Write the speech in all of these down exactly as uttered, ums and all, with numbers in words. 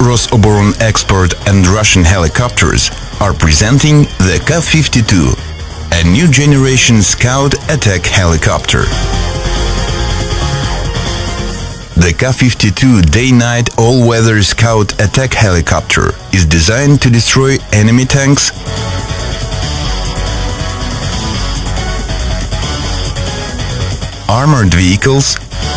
Rosoboronexport and Russian helicopters are presenting the Ka fifty-two, a new generation Scout attack helicopter. The Ka fifty-two day-night all-weather Scout attack helicopter is designed to destroy enemy tanks, armored vehicles,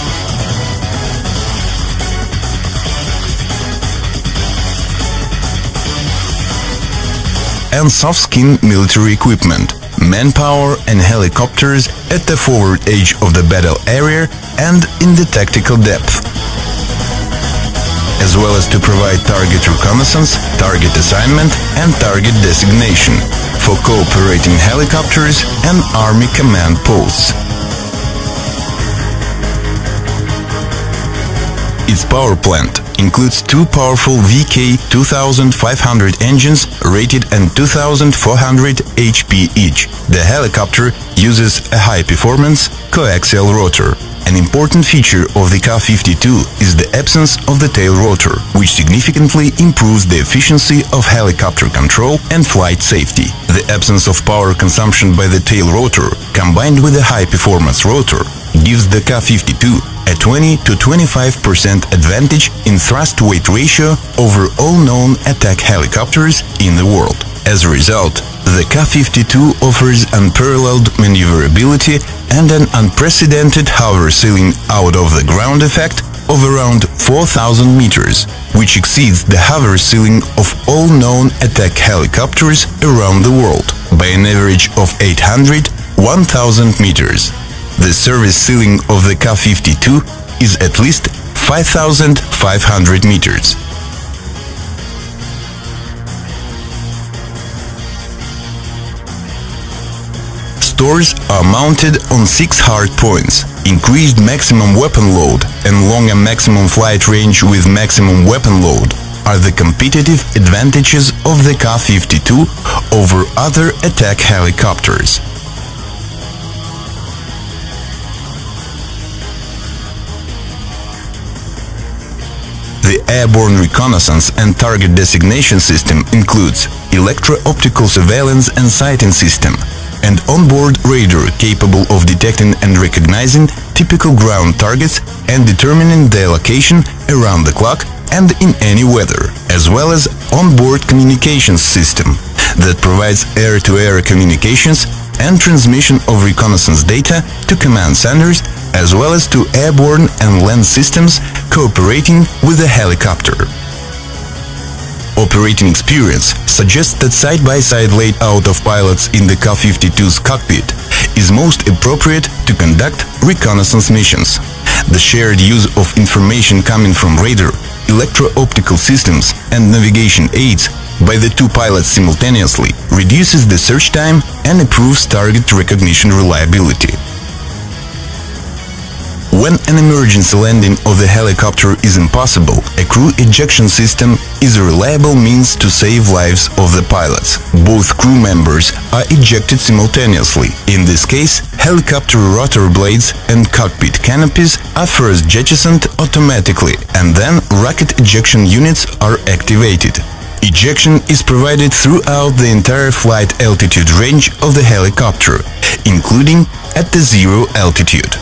and soft-skin military equipment, manpower and helicopters at the forward edge of the battle area and in the tactical depth, as well as to provide target reconnaissance, target assignment and target designation for cooperating helicopters and army command posts. Its power plant includes two powerful V K twenty-five hundred engines rated at two thousand four hundred H P each. The helicopter uses a high-performance coaxial rotor. An important feature of the Ka fifty-two is the absence of the tail rotor, which significantly improves the efficiency of helicopter control and flight safety. The absence of power consumption by the tail rotor, combined with a high-performance rotor, gives the Ka fifty-two a twenty to twenty-five percent advantage in thrust-weight ratio over all known attack helicopters in the world. As a result, the Ka fifty-two offers unparalleled maneuverability and an unprecedented hover ceiling out of the ground effect of around four thousand meters, which exceeds the hover ceiling of all known attack helicopters around the world by an average of eight hundred to one thousand meters. The service ceiling of the Ka fifty-two is at least five thousand five hundred meters. Stores are mounted on six hard points. Increased maximum weapon load and longer maximum flight range with maximum weapon load are the competitive advantages of the Ka fifty-two over other attack helicopters. The airborne reconnaissance and target designation system includes electro-optical surveillance and sighting system, and onboard radar capable of detecting and recognizing typical ground targets and determining their location around the clock and in any weather, as well as onboard communications system that provides air-to-air communications and transmission of reconnaissance data to command centers, as well as to airborne and land systems cooperating with the helicopter. Operating experience suggests that side-by-side layout of pilots in the Ka fifty-two's cockpit is most appropriate to conduct reconnaissance missions. The shared use of information coming from radar, electro-optical systems and navigation aids by the two pilots simultaneously reduces the search time and improves target recognition reliability. When an emergency landing of the helicopter is impossible, a crew ejection system is a reliable means to save lives of the pilots. Both crew members are ejected simultaneously. In this case, helicopter rotor blades and cockpit canopies are first jettisoned automatically, and then rocket ejection units are activated. Ejection is provided throughout the entire flight altitude range of the helicopter, including at the zero altitude.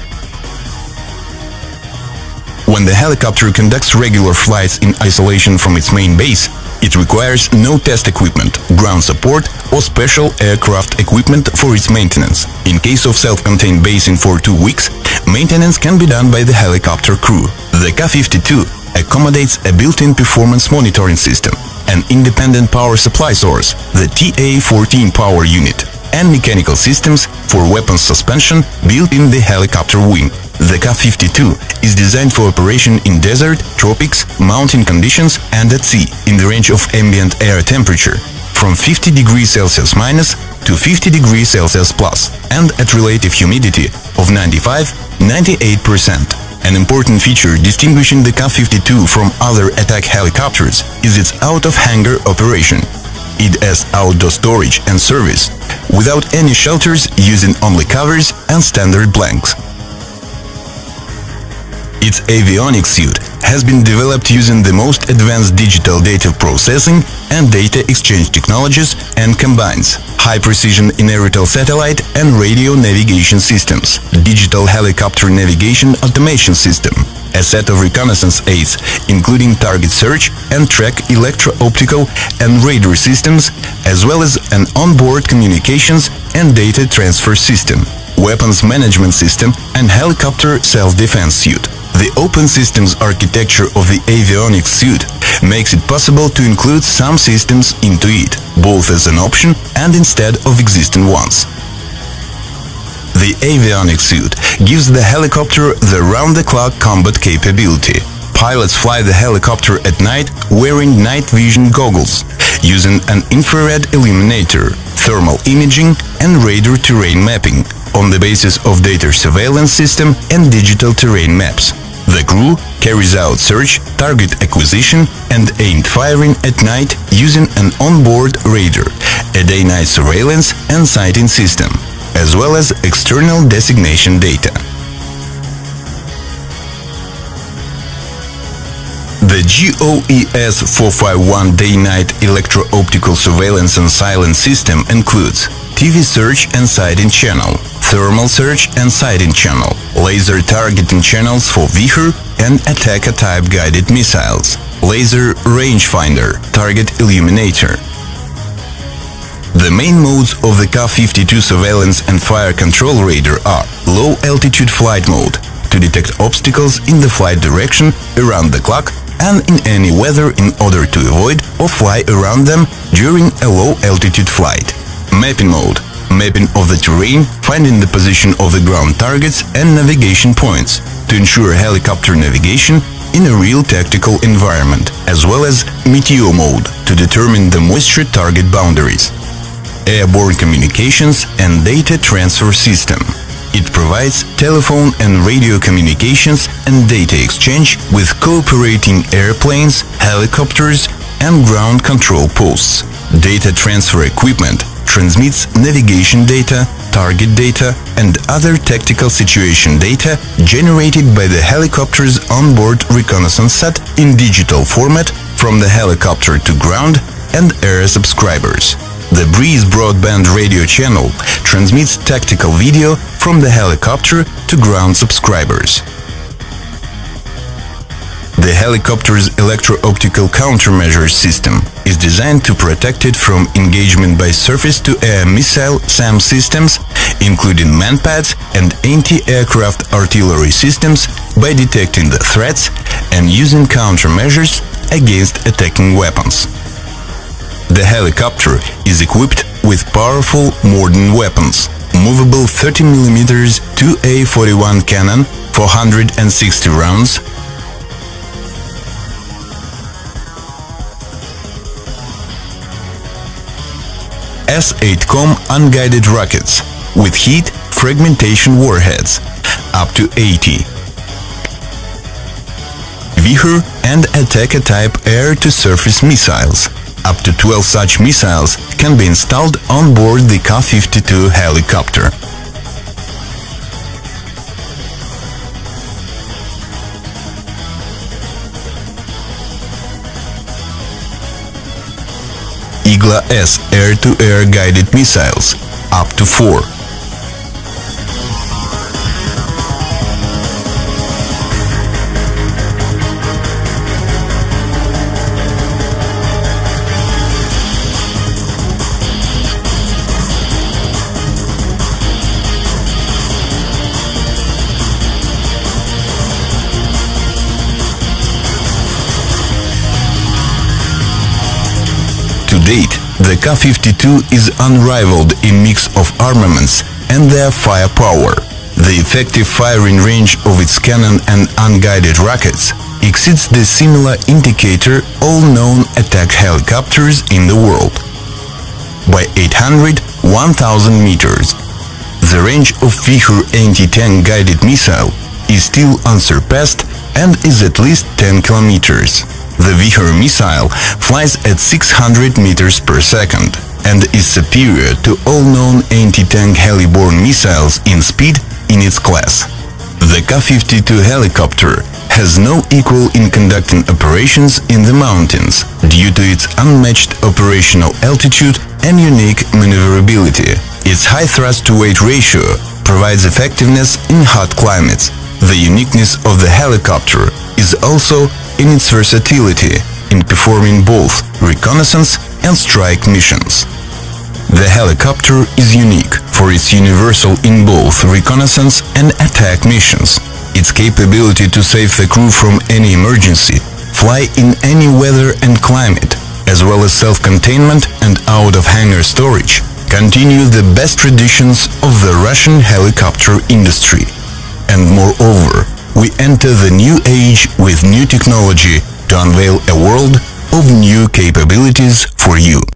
When the helicopter conducts regular flights in isolation from its main base, it requires no test equipment, ground support or special aircraft equipment for its maintenance. In case of self-contained basing for two weeks, maintenance can be done by the helicopter crew. The Ka fifty-two accommodates a built-in performance monitoring system, an independent power supply source, the T A fourteen power unit, and mechanical systems for weapons suspension built in the helicopter wing. The Ka fifty-two is designed for operation in desert, tropics, mountain conditions and at sea, in the range of ambient air temperature from fifty degrees Celsius minus to fifty degrees Celsius plus, and at relative humidity of ninety-five to ninety-eight percent. An important feature distinguishing the Ka fifty-two from other attack helicopters is its out-of-hangar operation. It has outdoor storage and service, without any shelters, using only covers and standard blanks. Its avionics suite has been developed using the most advanced digital data processing and data exchange technologies and combines high-precision inertial satellite and radio navigation systems, digital helicopter navigation automation system, a set of reconnaissance aids, including target search and track electro-optical and radar systems, as well as an onboard communications and data transfer system, weapons management system and helicopter self-defense suit. The open systems architecture of the avionics suite makes it possible to include some systems into it, both as an option and instead of existing ones. The avionics suite gives the helicopter the round-the-clock combat capability. Pilots fly the helicopter at night wearing night vision goggles, using an infrared illuminator, thermal imaging and radar terrain mapping on the basis of data surveillance system and digital terrain maps. The crew carries out search, target acquisition and aimed firing at night using an onboard radar, a day-night surveillance and sighting system, as well as external designation data. The G O E S four fifty-one day-night electro-optical surveillance and silence system includes T V search and sighting channel, thermal search and sighting channel, laser targeting channels for Vihor and Attacker-type guided missiles, laser rangefinder, target illuminator. The main modes of the Ka fifty-two surveillance and fire control radar are low-altitude flight mode, to detect obstacles in the flight direction around the clock and in any weather in order to avoid or fly around them during a low-altitude flight. Mapping mode, mapping of the terrain, finding the position of the ground targets and navigation points, to ensure helicopter navigation in a real tactical environment, as well as Meteor mode, to determine the moisture target boundaries. Airborne communications and data transfer system. It provides telephone and radio communications and data exchange with cooperating airplanes, helicopters and ground control posts. Data transfer equipment transmits navigation data, target data and other tactical situation data generated by the helicopter's onboard reconnaissance set in digital format from the helicopter to ground and air subscribers. The Breeze broadband radio channel transmits tactical video from the helicopter to ground subscribers. The helicopter's electro-optical countermeasure system is designed to protect it from engagement by surface-to-air missile SAM systems, including manpads and anti-aircraft artillery systems, by detecting the threats and using countermeasures against attacking weapons. The helicopter is equipped with powerful modern weapons, movable thirty millimeter two A forty-one cannon, four hundred sixty rounds, S eight COM unguided rockets with heat fragmentation warheads, up to eighty, Vihor and Attacker-type air-to-surface missiles. Up to twelve such missiles can be installed on board the Ka fifty-two helicopter. Igla S air-to-air guided missiles, up to four. To date, the Ka fifty-two is unrivaled in mix of armaments and their firepower. The effective firing range of its cannon and unguided rockets exceeds the similar indicator all known attack helicopters in the world by eight hundred to one thousand meters. The range of Vihor anti-tank guided missile is still unsurpassed and is at least ten kilometers. The Vihor missile flies at six hundred meters per second and is superior to all known anti-tank heli-borne missiles in speed in its class. The Ka fifty-two helicopter has no equal in conducting operations in the mountains due to its unmatched operational altitude and unique maneuverability. Its high thrust-to-weight ratio provides effectiveness in hot climates. The uniqueness of the helicopter is also in its versatility in performing both reconnaissance and strike missions. The helicopter is unique for its universal in both reconnaissance and attack missions. Its capability to save the crew from any emergency, fly in any weather and climate, as well as self-containment and out-of-hangar storage, continue the best traditions of the Russian helicopter industry. And moreover, we enter the new age with new technology to unveil a world of new capabilities for you.